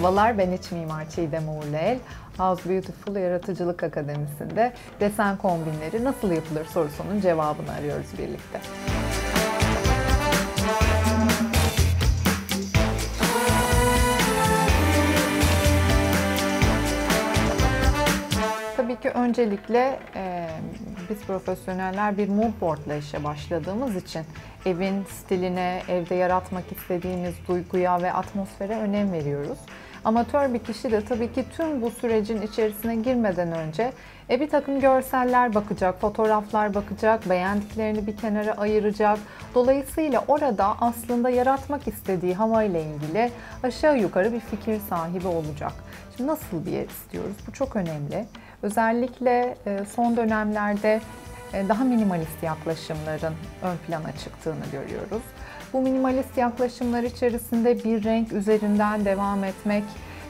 Merhabalar, ben iç mimar Çiğdem Uğurluel. House Beautiful Yaratıcılık Akademisi'nde desen kombinleri nasıl yapılır sorusunun cevabını arıyoruz birlikte. Tabii ki öncelikle biz profesyoneller bir mood board'la işe başladığımız için evin stiline, evde yaratmak istediğimiz duyguya ve atmosfere önem veriyoruz. Amatör bir kişi de tabii ki tüm bu sürecin içerisine girmeden önce bir takım görseller bakacak, fotoğraflar bakacak, beğendiklerini bir kenara ayıracak. Dolayısıyla orada aslında yaratmak istediği havayla ilgili aşağı yukarı bir fikir sahibi olacak. Şimdi nasıl bir yer istiyoruz? Bu çok önemli. Özellikle son dönemlerde daha minimalist yaklaşımların ön plana çıktığını görüyoruz. Bu minimalist yaklaşımlar içerisinde bir renk üzerinden devam etmek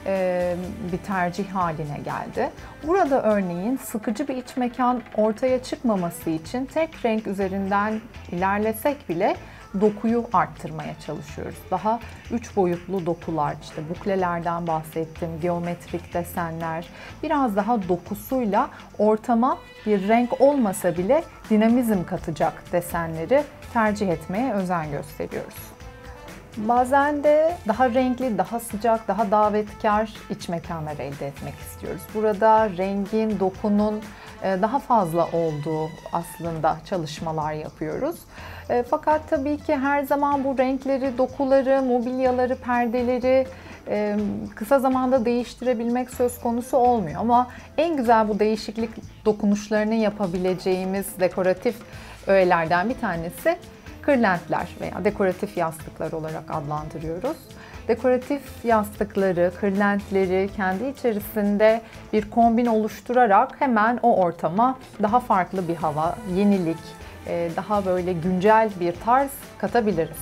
bir tercih haline geldi. Burada örneğin sıkıcı bir iç mekan ortaya çıkmaması için tek renk üzerinden ilerlesek bile dokuyu arttırmaya çalışıyoruz. Daha 3 boyutlu dokular, işte buklelerden bahsettim, geometrik desenler, biraz daha dokusuyla ortama bir renk olmasa bile dinamizm katacak desenleri tercih etmeye özen gösteriyoruz. Bazen de daha renkli, daha sıcak, daha davetkar iç mekanlar elde etmek istiyoruz. Burada rengin, dokunun daha fazla olduğu aslında çalışmalar yapıyoruz. Fakat tabii ki her zaman bu renkleri, dokuları, mobilyaları, perdeleri kısa zamanda değiştirebilmek söz konusu olmuyor. Ama en güzel bu değişiklik dokunuşlarını yapabileceğimiz dekoratif öğelerden bir tanesi kırlentler veya dekoratif yastıklar olarak adlandırıyoruz. Dekoratif yastıkları, kırlentleri kendi içerisinde bir kombin oluşturarak hemen o ortama daha farklı bir hava, yenilik, daha böyle güncel bir tarz katabiliriz.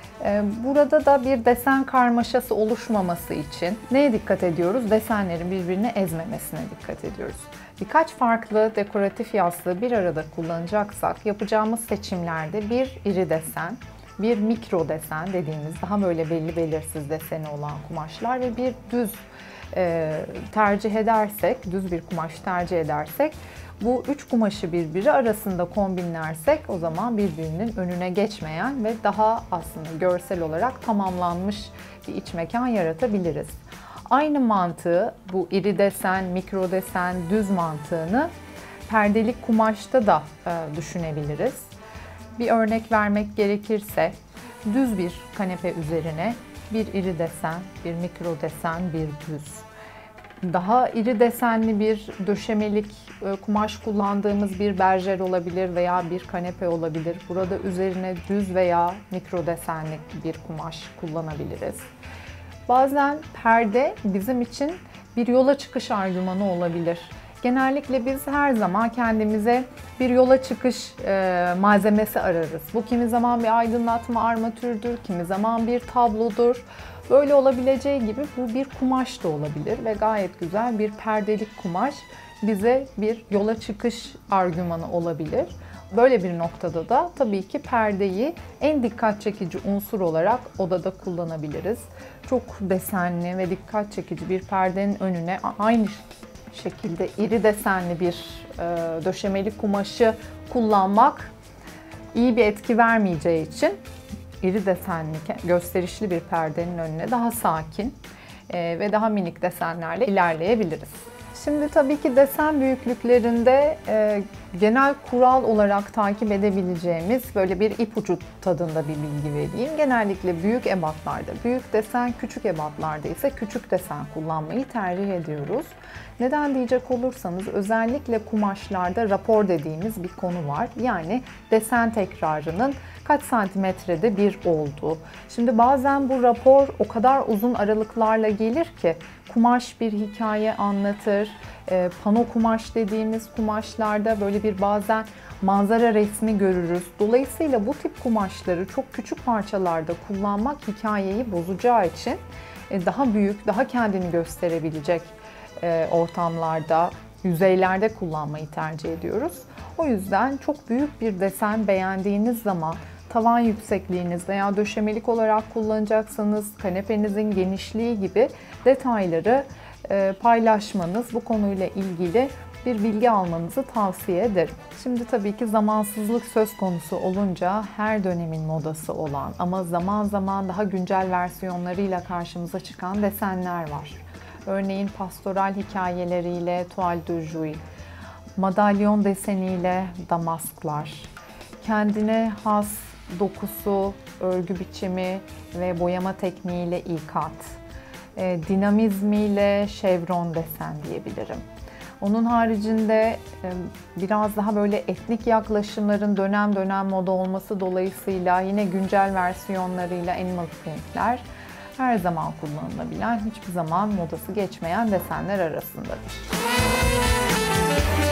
Burada da bir desen karmaşası oluşmaması için neye dikkat ediyoruz? Desenlerin birbirini ezmemesine dikkat ediyoruz. Birkaç farklı dekoratif yastığı bir arada kullanacaksak yapacağımız seçimlerde bir iri desen, bir mikro desen dediğimiz daha böyle belli belirsiz deseni olan kumaşlar ve bir düz tercih edersek, düz bir kumaş tercih edersek bu üç kumaşı birbiri arasında kombinlersek o zaman birbirinin önüne geçmeyen ve daha aslında görsel olarak tamamlanmış bir iç mekan yaratabiliriz. Aynı mantığı bu iri desen, mikro desen, düz mantığını perdelik kumaşta da düşünebiliriz. Bir örnek vermek gerekirse düz bir kanepe üzerine bir iri desen, bir mikro desen, bir düz. Daha iri desenli bir döşemelik kumaş kullandığımız bir berjer olabilir veya bir kanepe olabilir. Burada üzerine düz veya mikro desenli bir kumaş kullanabiliriz. Bazen perde bizim için bir yola çıkış argümanı olabilir. Genellikle biz her zaman kendimize bir yola çıkış malzemesi ararız. Bu kimi zaman bir aydınlatma armatürdür, kimi zaman bir tablodur. Böyle olabileceği gibi bu bir kumaş da olabilir ve gayet güzel bir perdelik kumaş bize bir yola çıkış argümanı olabilir. Böyle bir noktada da tabii ki perdeyi en dikkat çekici unsur olarak odada kullanabiliriz. Çok desenli ve dikkat çekici bir perdenin önüne aynı şekilde iri desenli bir döşemeli kumaşı kullanmak iyi bir etki vermeyeceği için iri desenli, gösterişli bir perdenin önüne daha sakin ve daha minik desenlerle ilerleyebiliriz. Şimdi tabii ki desen büyüklüklerinde genel kural olarak takip edebileceğimiz böyle bir ipucu tadında bir bilgi vereyim. Genellikle büyük ebatlarda, büyük desen, küçük ebatlarda ise küçük desen kullanmayı tercih ediyoruz. Neden diyecek olursanız özellikle kumaşlarda rapor dediğimiz bir konu var. Yani desen tekrarının kaç santimetrede bir olduğu. Şimdi bazen bu rapor o kadar uzun aralıklarla gelir ki kumaş bir hikaye anlatır. Pano kumaş dediğimiz kumaşlarda böyle bir bazen manzara resmi görürüz. Dolayısıyla bu tip kumaşları çok küçük parçalarda kullanmak hikayeyi bozacağı için daha büyük, daha kendini gösterebilecek ortamlarda, yüzeylerde kullanmayı tercih ediyoruz. O yüzden çok büyük bir desen beğendiğiniz zaman tavan yüksekliğiniz veya döşemelik olarak kullanacaksanız kanepenizin genişliği gibi detayları paylaşmanız, bu konuyla ilgili bir bilgi almanızı tavsiye ederim. Şimdi tabii ki zamansızlık söz konusu olunca her dönemin modası olan ama zaman zaman daha güncel versiyonlarıyla karşımıza çıkan desenler var. Örneğin pastoral hikayeleriyle toile de Jouy, madalyon deseniyle damasklar, kendine has dokusu, örgü biçimi ve boyama tekniğiyle ikat, dinamizmiyle şevron desen diyebilirim. Onun haricinde biraz daha böyle etnik yaklaşımların dönem dönem moda olması dolayısıyla yine güncel versiyonlarıyla animal printler her zaman kullanılabilen, hiçbir zaman modası geçmeyen desenler arasındadır.